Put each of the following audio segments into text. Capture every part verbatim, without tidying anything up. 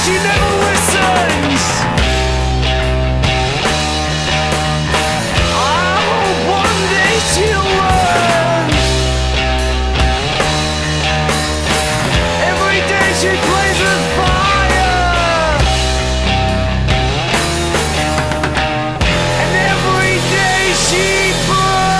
she never listens. I hope one day she'll learn. Every day she plays with fire, and every day she burns.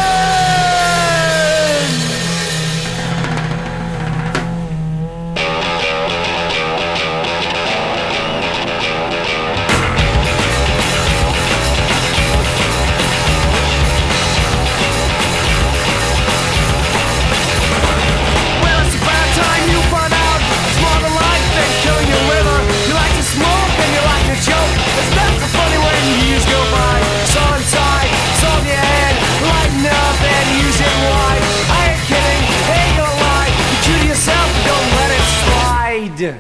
Well, it's about time you find out it's more than life than killing your liver. You like to smoke and you like to joke. It's not so funny when years go by. It's all inside, it's all in your head. Lighten up and use it right. I ain't kidding, ain't gonna lie. You true to yourself, don't let it slide.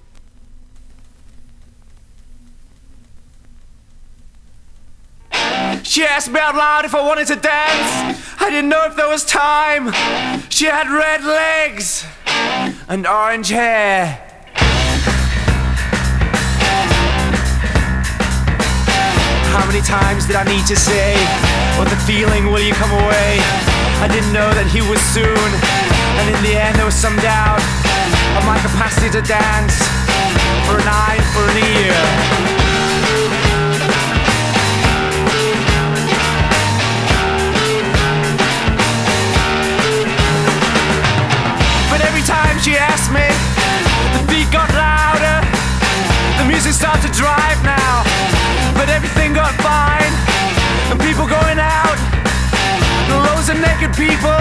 She asked me out loud if I wanted to dance. I didn't know if there was time. She had red legs and orange hair. How many times did I need to say, what the feeling, will you come away? I didn't know that he was soon, and in the end there was some doubt of my capacity to dance for an eye and for an ear. But every time she asked me, the beat got louder, the music started to drive now. But everything got fine, and people going out, the rows of naked people.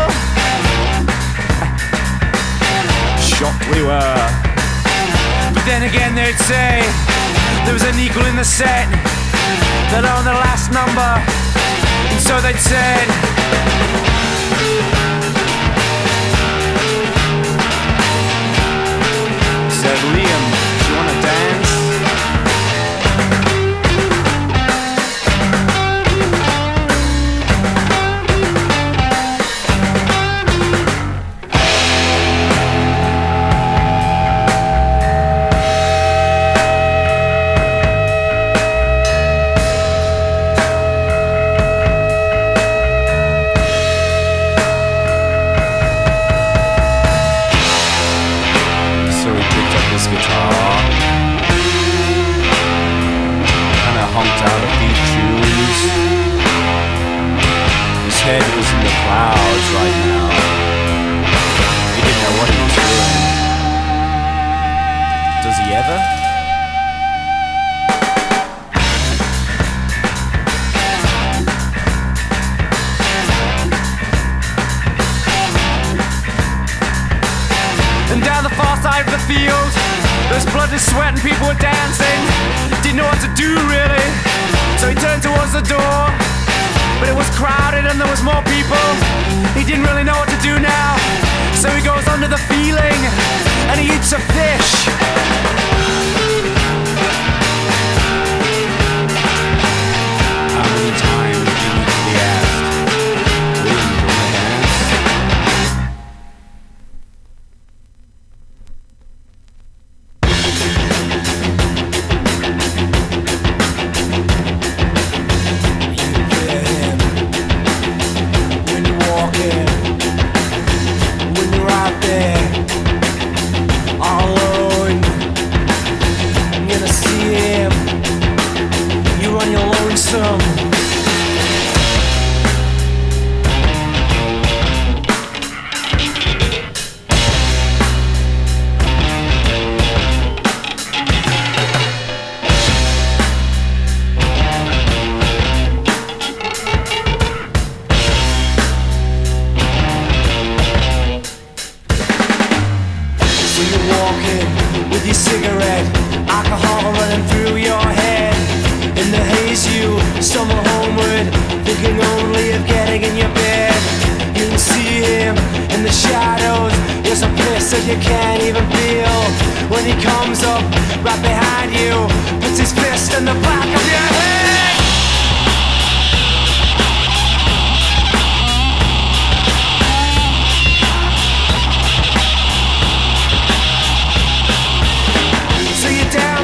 Shocked we were. But then again they'd say there was an equal in the set that owned the last number, and so they'd said, said, Liam, do you wanna dance? There's blood and sweat and people were dancing. Didn't know what to do really, so he turned towards the door. But it was crowded and there was more people. He didn't really know what to do now, so he goes under the feeling and he eats a fish. How many times do you need to be asked, William, do you wanna dance? With your cigarette, alcohol running through your head. In the haze you stumble homeward, thinking only of getting in your bed. You can see him in the shadows. There's a bliss that you can't even feel. When he comes up right behind you, puts his fist in the back of your head. So you're down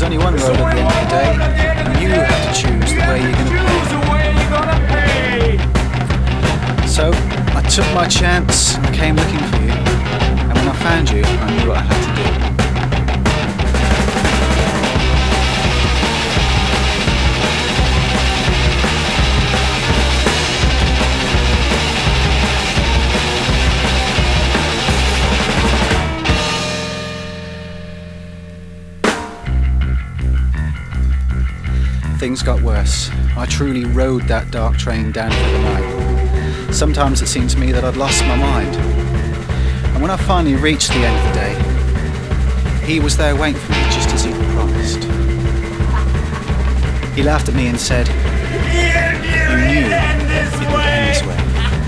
only one road at the end of the day, and you have to choose the way you're going to pay. So, I took my chance and came looking for you, and when I found you, I knew what I had to do. Things got worse. I truly rode that dark train down through the night. Sometimes it seemed to me that I'd lost my mind. And when I finally reached the end of the day, he was there waiting for me just as he'd promised. He laughed at me and said, "You knew it would end this way."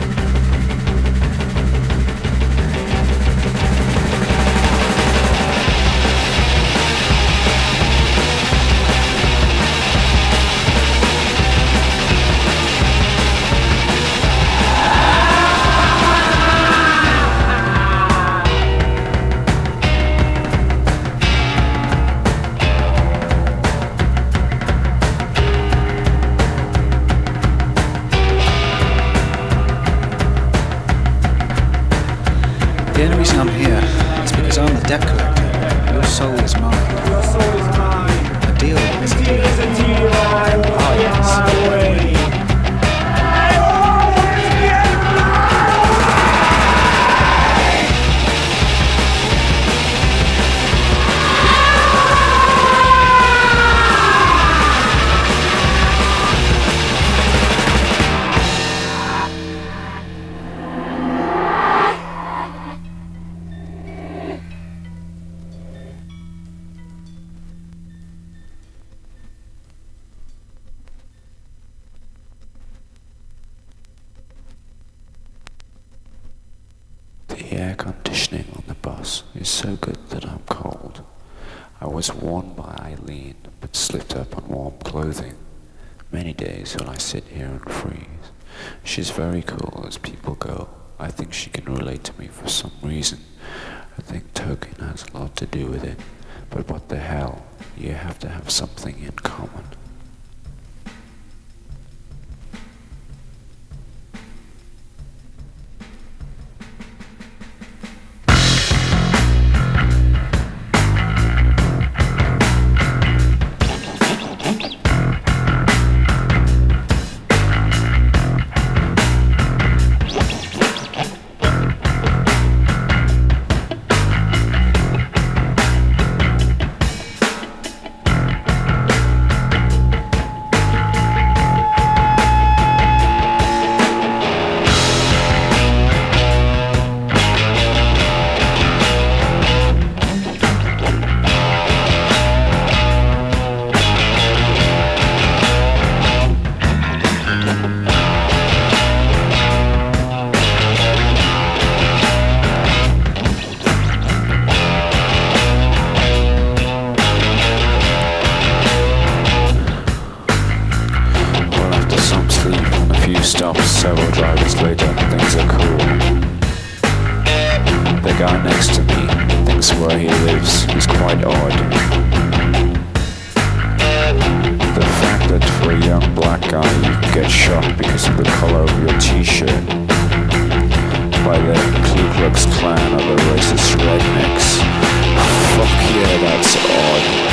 The only reason I'm here is because I'm the debt collector. Your soul is mine. Your soul is mine. A deal is a Deal deal. is a deal. I Ah, want yes. my way. I always get The air conditioning on the bus is so good that I'm cold. I was warned by Eileen, but slipped up on warm clothing. Many days will I sit here and freeze. She's very cool as people go. I think she can relate to me for some reason. I think token has a lot to do with it. But what the hell, you have to have something in common. Stops several drivers later, things are cool. The guy next to me thinks where he lives is quite odd. The fact that for a young black guy you can get shot because of the color of your t-shirt by the Ku Klux Klan or the racist rednecks. Fuck yeah, that's odd.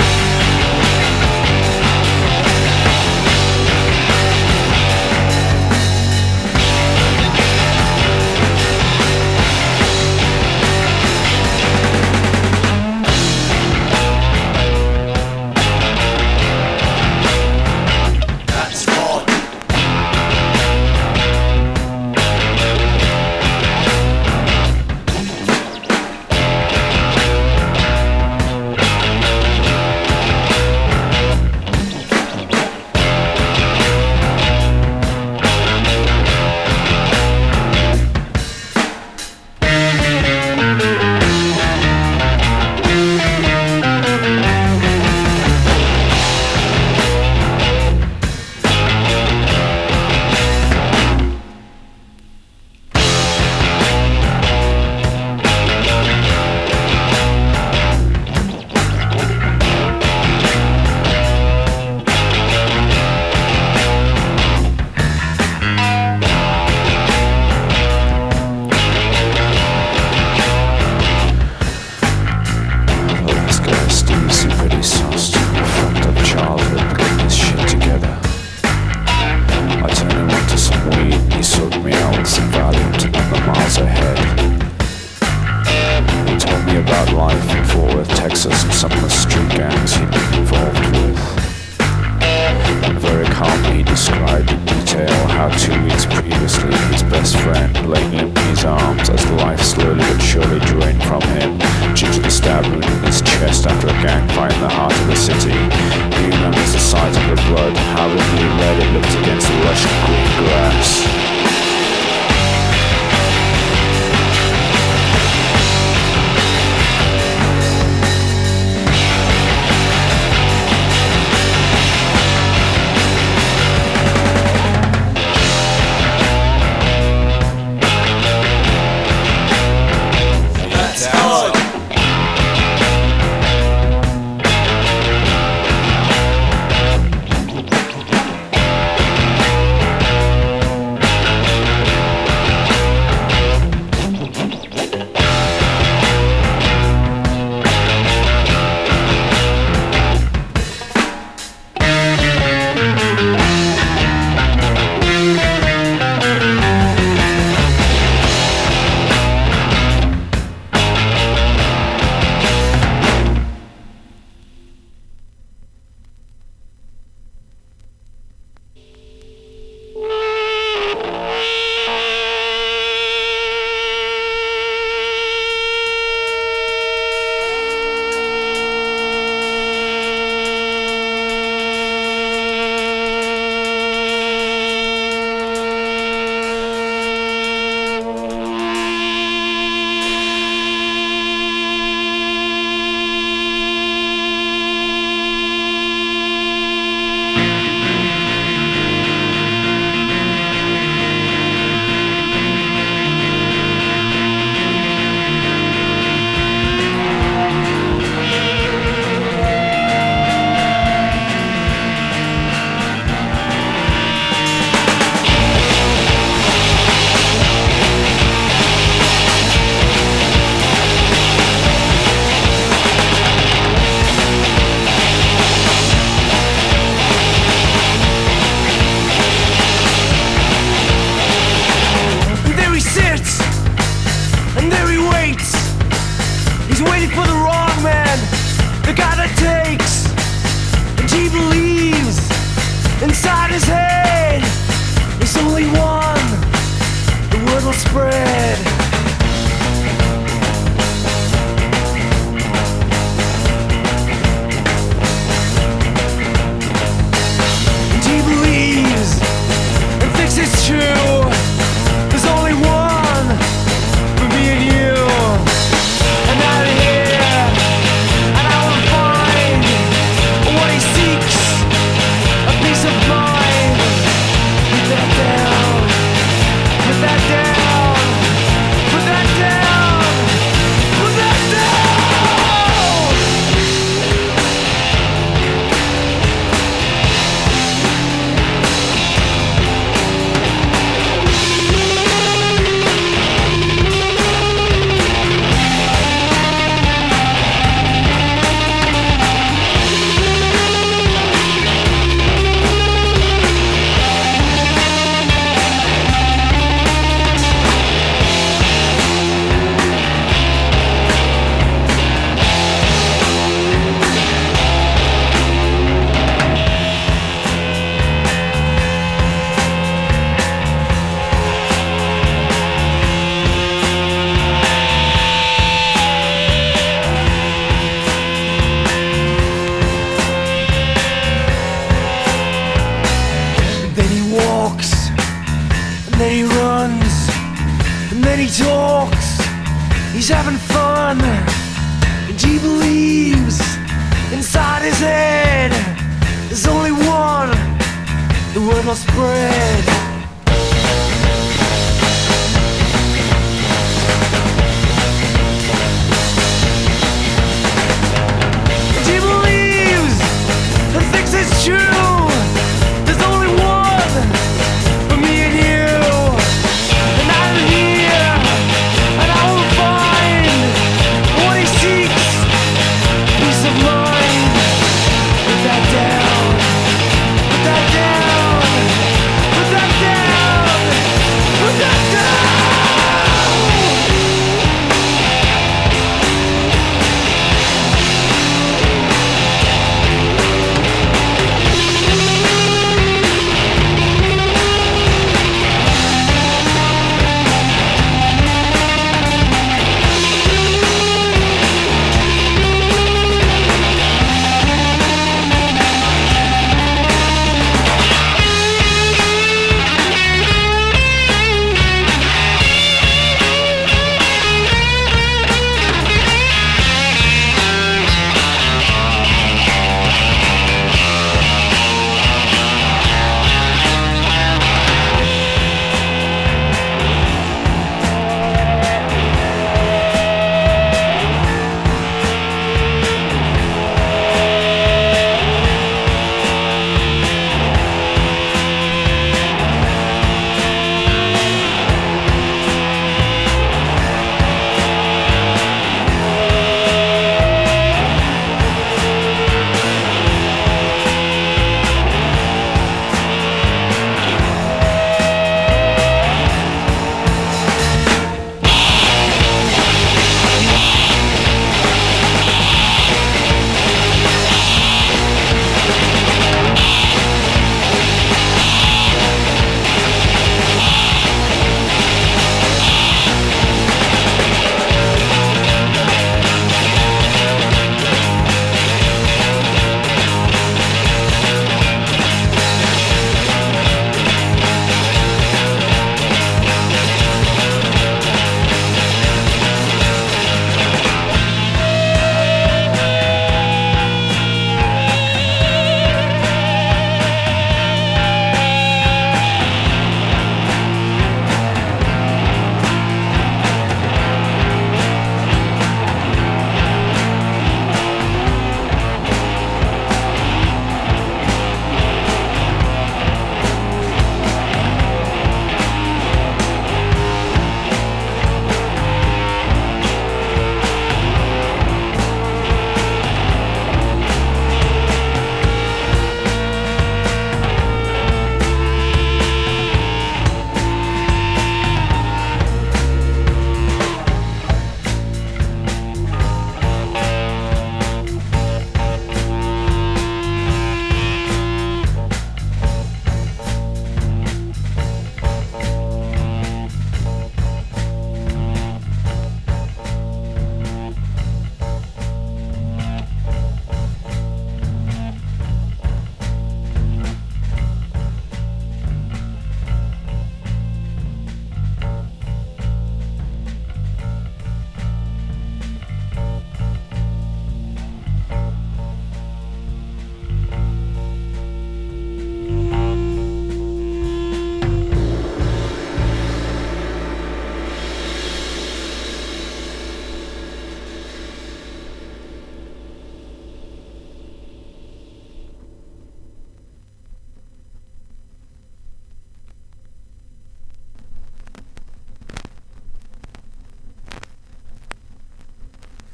life in Fort Worth, Texas, and some of the street gangs he'd been involved with. And very calmly he described in detail how two weeks previously his best friend lay limp in his arms as life slowly but surely drained from him due to the stab wound in his chest after a gang fight in the heart of the city. He remembers the sight of the blood, how vividly red it looked against the lush green grass. He's having fun, and he believes inside his head there's only one, the word will spread. And he believes and thinks it's true, there's only one for me and you. And I'm here, and I will find what he seeks, peace of mind. Put that down, put that down, put that down.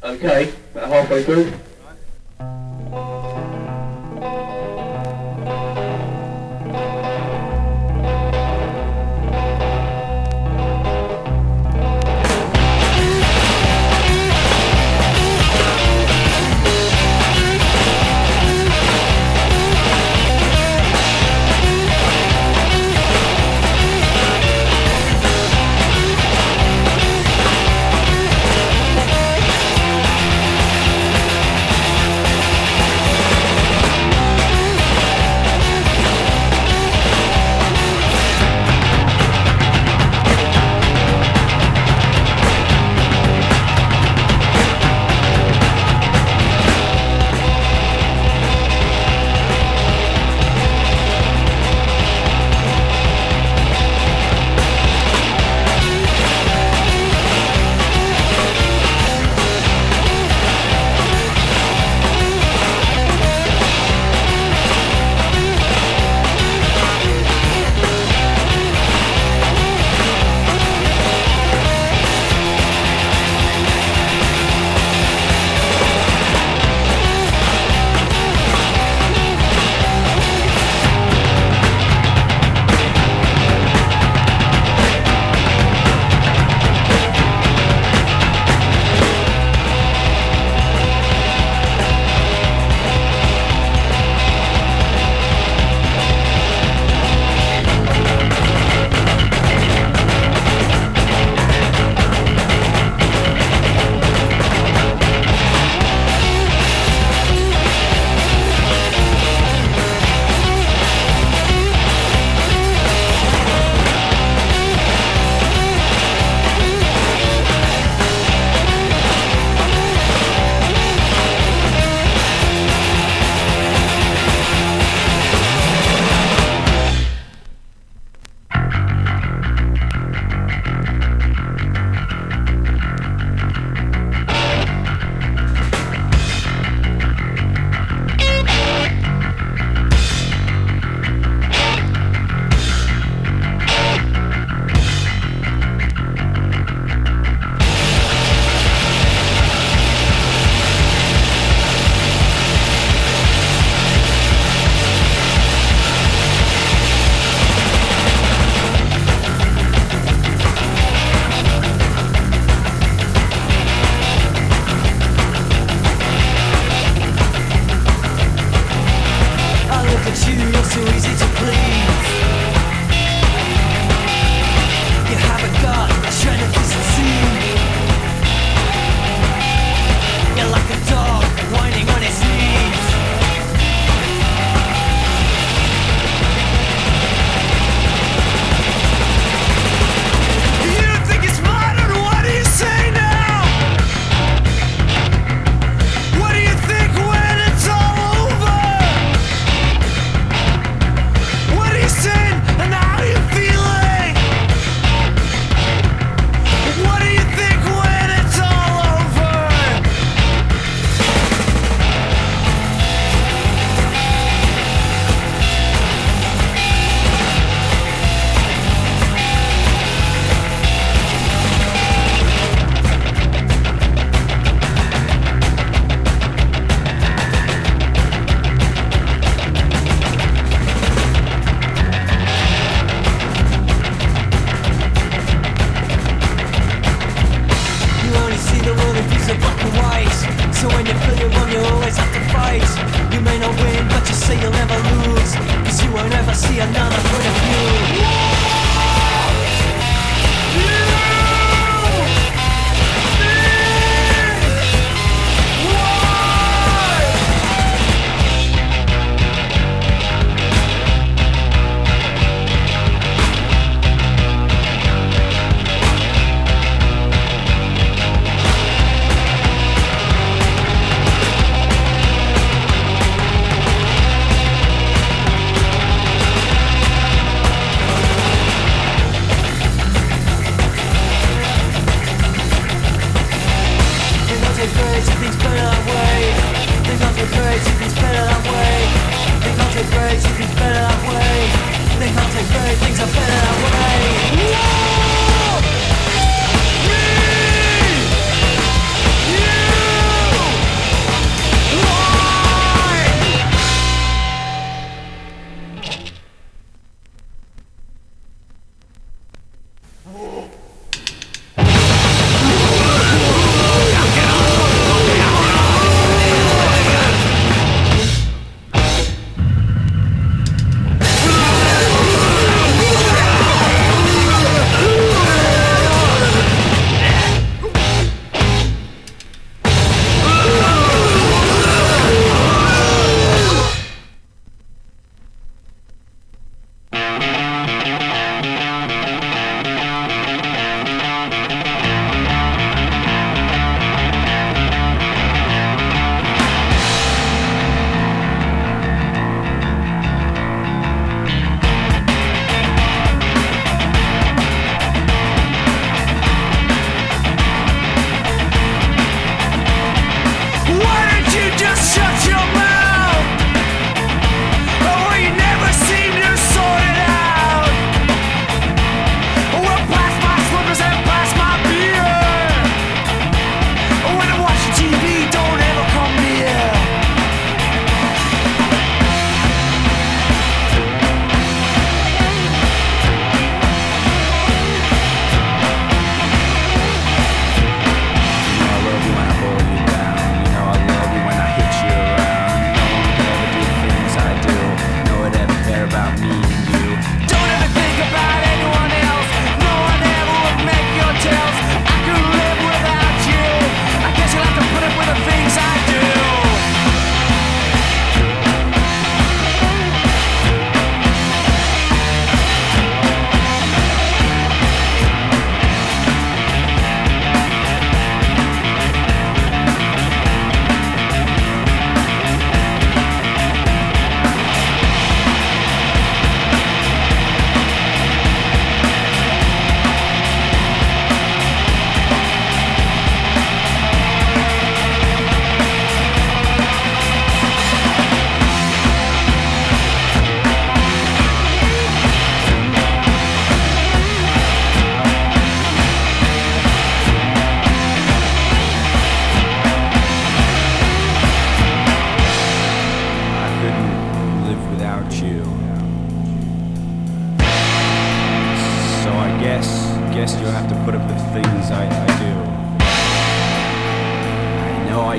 Okay, about halfway through.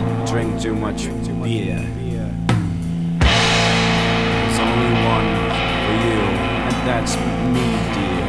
drink too much beer. There's only one for you, and that's me, dear.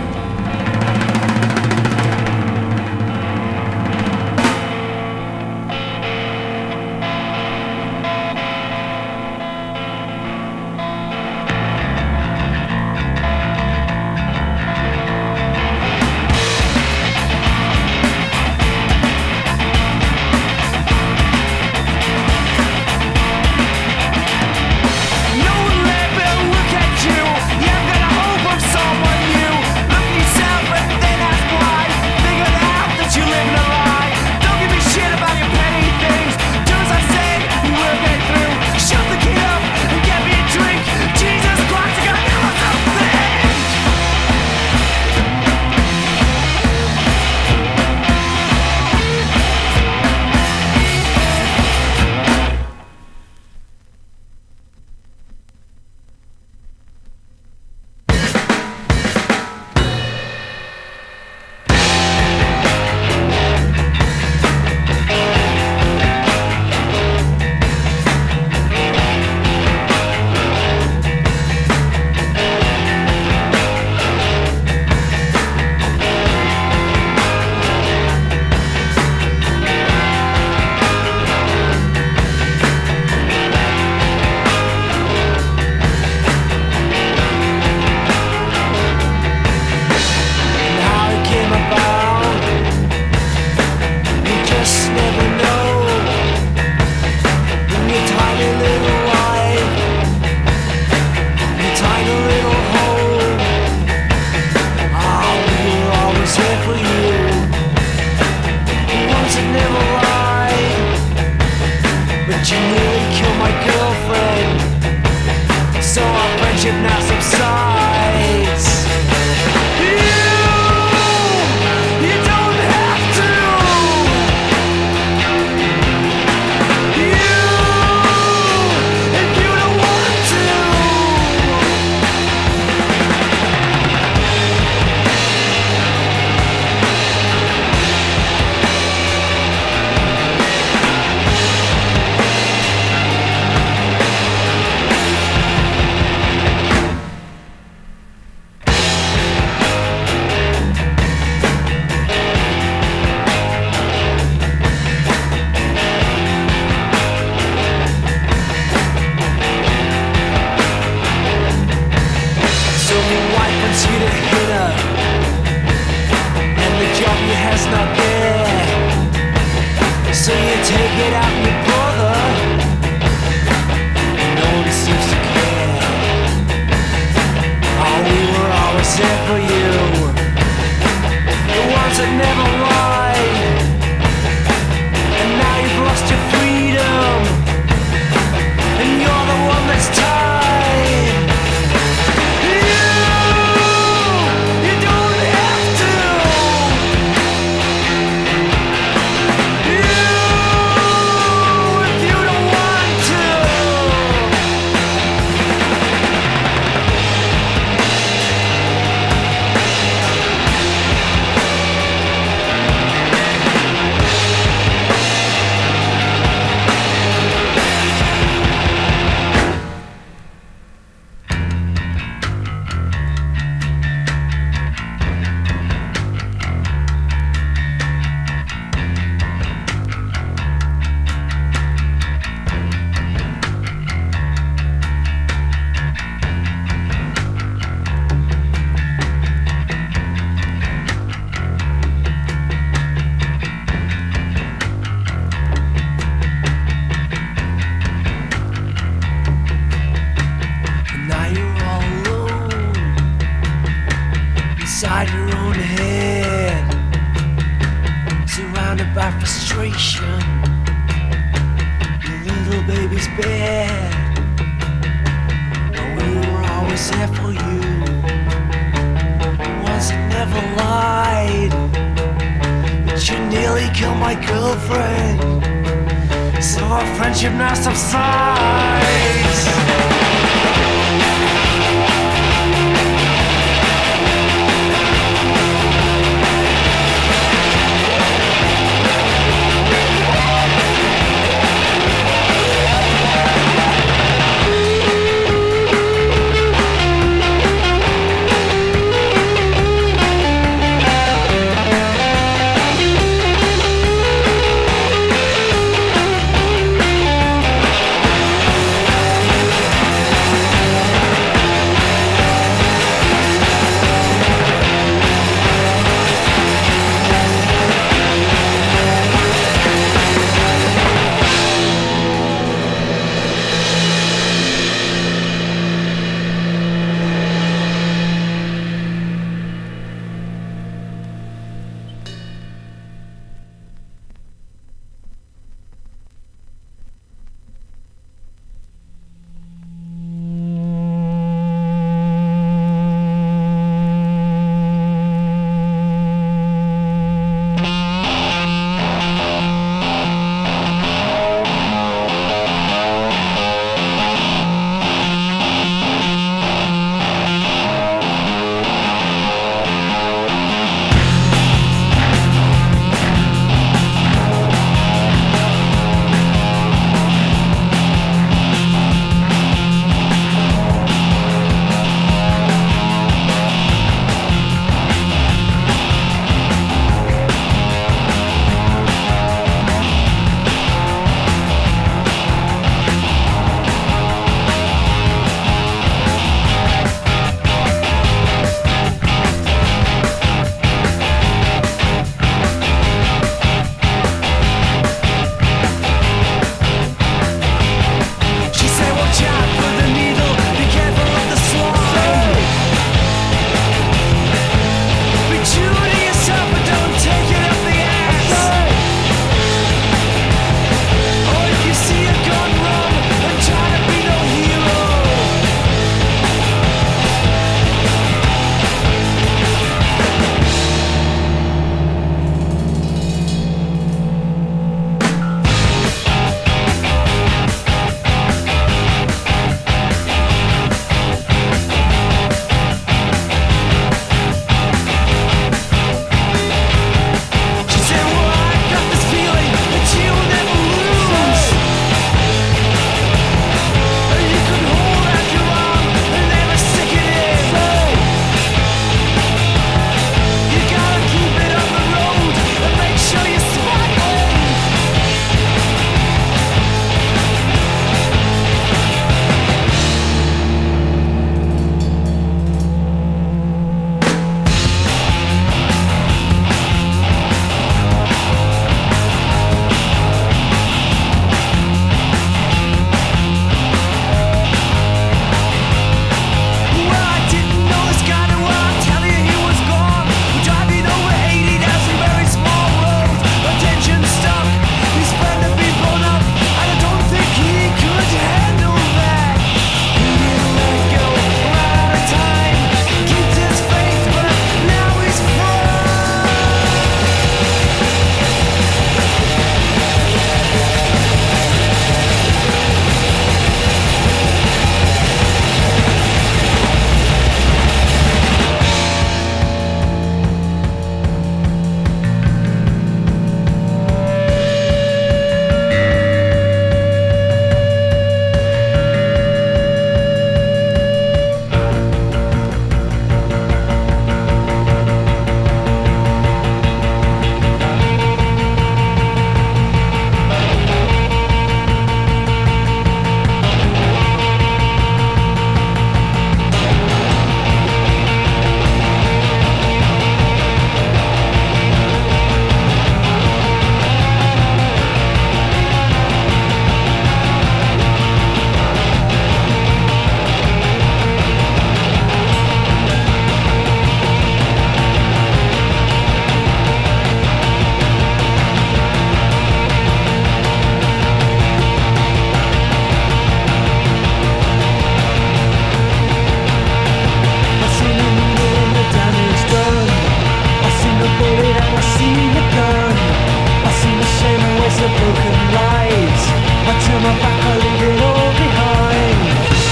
I leave it all behind.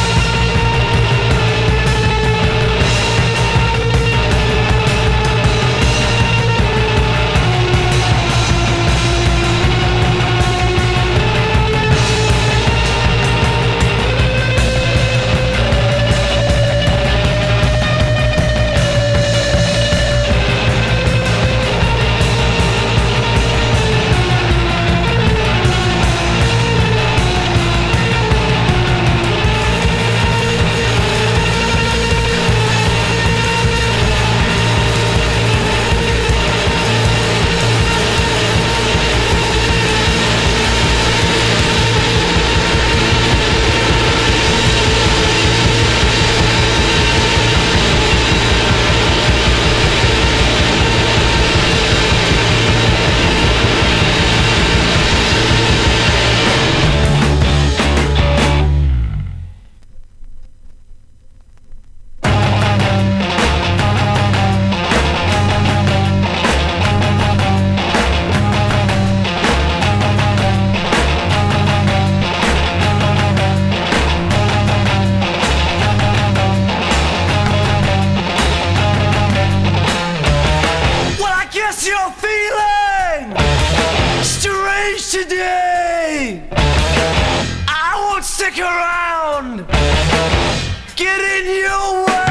You're feeling strange today. I won't stick around. Get in your way.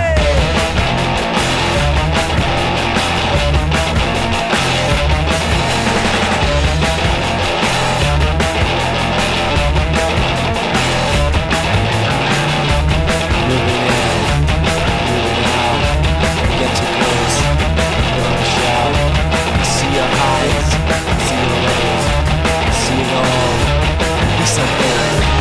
Moving in, moving out, get too close, don't shout. See your highs, see your lows, see it all, be something.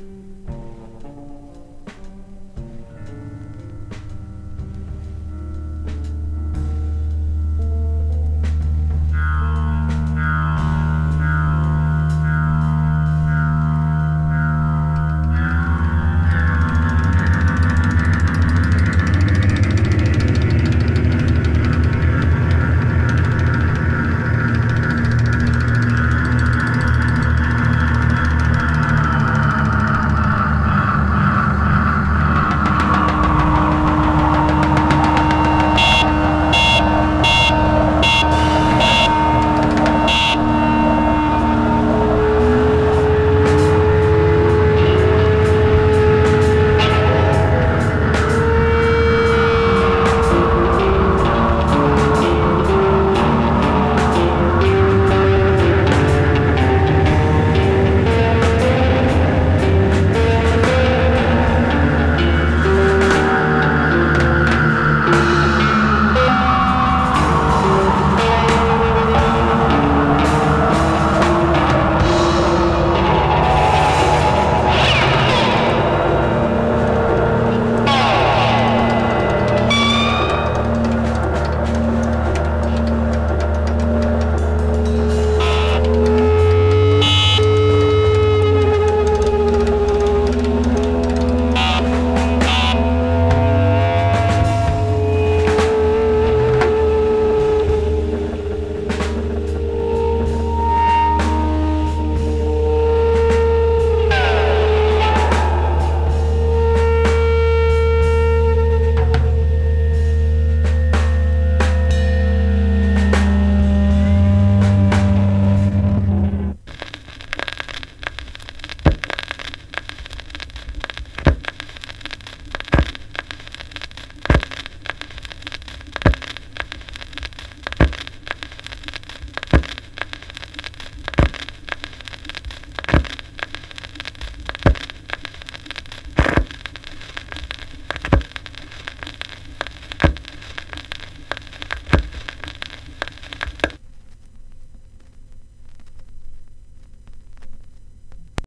Bye.